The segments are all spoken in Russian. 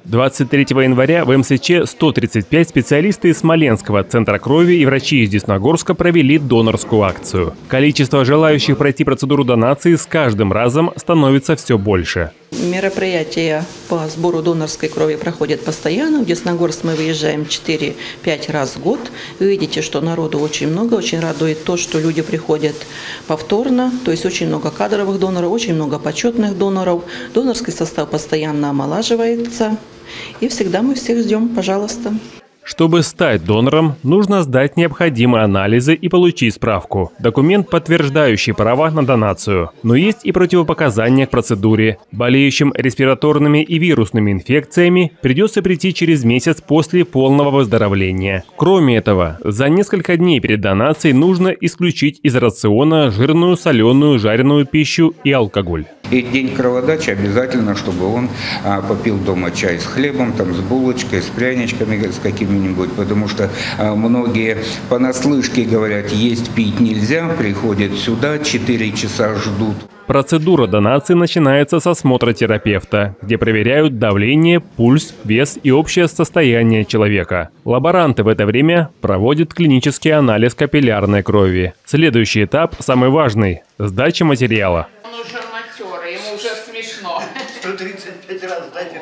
23 января в МСЧ 135 специалисты из Смоленского центра крови и врачи из Десногорска провели донорскую акцию. Количество желающих пройти процедуру донации с каждым разом становится все больше. Мероприятия по сбору донорской крови проходят постоянно. В Десногорск мы выезжаем 4-5 раз в год. Вы видите, что народу очень много. Очень радует то, что люди приходят повторно. То есть очень много кадровых доноров, очень много почетных доноров. Донорский состав постоянно омолаживается. И всегда мы всех ждем, пожалуйста. Чтобы стать донором, нужно сдать необходимые анализы и получить справку. Документ, подтверждающий права на донацию. Но есть и противопоказания к процедуре. Болеющим респираторными и вирусными инфекциями придется прийти через месяц после полного выздоровления. Кроме этого, за несколько дней перед донацией нужно исключить из рациона жирную, соленую, жареную пищу и алкоголь. И день кроводачи обязательно, чтобы он попил дома чай с хлебом, там, с булочкой, с пряничками, с какими-нибудь, потому что многие понаслышке говорят, есть пить нельзя, приходят сюда, 4 часа ждут. Процедура донации начинается с осмотра терапевта, где проверяют давление, пульс, вес и общее состояние человека. Лаборанты в это время проводят клинический анализ капиллярной крови. Следующий этап, самый важный – сдача материала. Он уже матерый, ему уже смешно. 135 раз дайте.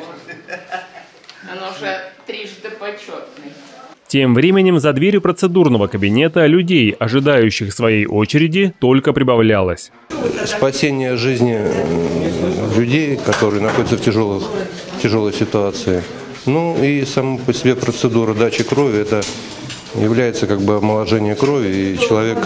Он уже трижды почетный. Тем временем за дверью процедурного кабинета людей, ожидающих своей очереди, только прибавлялось. Спасение жизни людей, которые находятся в тяжелой ситуации. Ну и сама по себе процедура дачи крови, это является как бы омоложение крови, и человек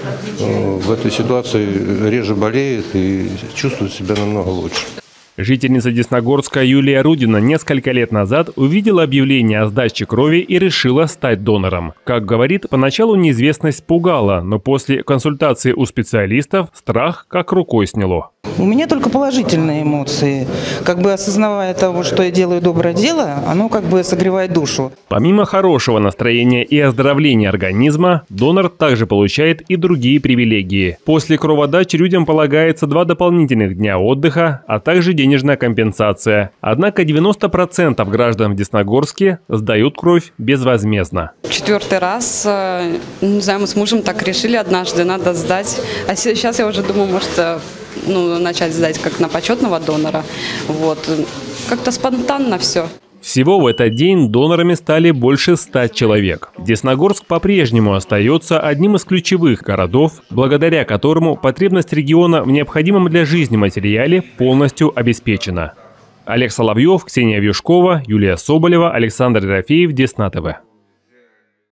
в этой ситуации реже болеет и чувствует себя намного лучше. Жительница Десногорска Юлия Рудина несколько лет назад увидела объявление о сдаче крови и решила стать донором. Как говорит, поначалу неизвестность пугала, но после консультации у специалистов страх как рукой сняло. У меня только положительные эмоции. Как бы осознавая того, что я делаю доброе дело, оно как бы согревает душу. Помимо хорошего настроения и оздоровления организма, донор также получает и другие привилегии. После кроводачи людям полагается 2 дополнительных дня отдыха, а также денежная компенсация. Однако 90% граждан в Десногорске сдают кровь безвозмездно. 4-й раз, не знаю, мы с мужем так решили однажды, надо сдать. А сейчас я уже думаю, может, начать сдать как на почетного донора. Вот. Как-то спонтанно все. Всего в этот день донорами стали больше 100 человек. Десногорск по-прежнему остается одним из ключевых городов, благодаря которому потребность региона в необходимом для жизни материале полностью обеспечена. Олег Соловьев, Ксения Вьюшкова, Юлия Соболева, Александр Ерофеев, Десна ТВ.